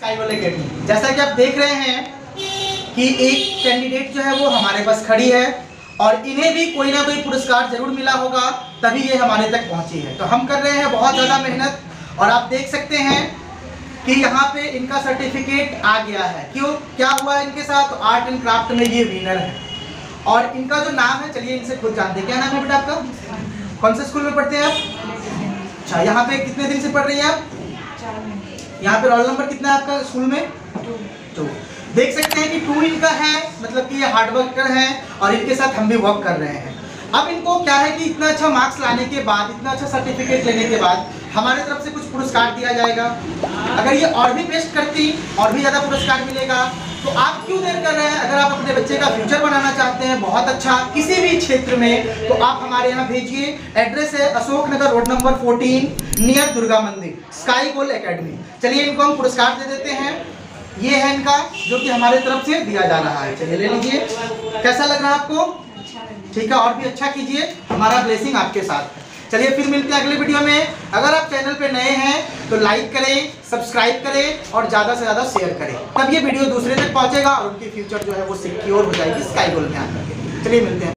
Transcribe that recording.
Sky गोल academy. जैसा कि आप देख रहे हैं कि एक कैंडिडेट जो है वो हमारे पास खड़ी है और इन्हें भी कोई ना कोई पुरस्कार जरूर मिला होगा, तभी ये हमारे तक पहुंची है। तो हम कर रहे हैं बहुत ज़्यादा मेहनत और आप देख सकते हैं कि यहाँ पे इनका सर्टिफिकेट आ गया है। क्यों, क्या हुआ है इनके साथ? आर्ट एंड क्राफ्ट में ये विनर है और इनका जो नाम है, चलिए इनसे खुद जानते हैं। क्या नाम है बेटा आपका? कौन से स्कूल में पढ़ते हैं आप? अच्छा, यहाँ पे कितने दिन से पढ़ रही हैं आप? 4 महीने। यहाँ पे रोल नंबर कितना है आपका स्कूल में? 2। देख सकते हैं कि 2 इनका है, मतलब कि ये हार्ड वर्कर है और इनके साथ हम भी वर्क कर रहे हैं। अब इनको क्या है कि इतना अच्छा मार्क्स लाने के बाद, इतना अच्छा सर्टिफिकेट लेने के बाद हमारे तरफ से कुछ पुरस्कार दिया जाएगा। अगर ये और भी बेस्ट करती, और भी ज़्यादा पुरस्कार मिलेगा। तो आप क्यों देर कर रहे हैं? अगर आप अपने बच्चे का फ्यूचर बनाना चाहते हैं बहुत अच्छा किसी भी क्षेत्र में, तो आप हमारे यहाँ भेजिए। एड्रेस है Ashok Nagar road number 14 near Durga Mandir, sky गोल एकेडमी। चलिए इनको हम पुरस्कार दे देते हैं। ये है इनका जो कि हमारे तरफ से दिया जा रहा है। चलिए ले लीजिए। कैसा लग रहा है आपको? ठीक है, और भी अच्छा कीजिए, हमारा ब्लेसिंग आपके साथ है। चलिए फिर मिलते हैं अगले वीडियो में। अगर आप चैनल पे नए हैं तो लाइक करें, सब्सक्राइब करें और ज़्यादा से ज़्यादा शेयर करें, तब ये वीडियो दूसरे तक पहुंचेगा और उनकी फ्यूचर जो है वो सिक्योर हो जाएगी स्काई गोल में आकर के। चलिए मिलते हैं।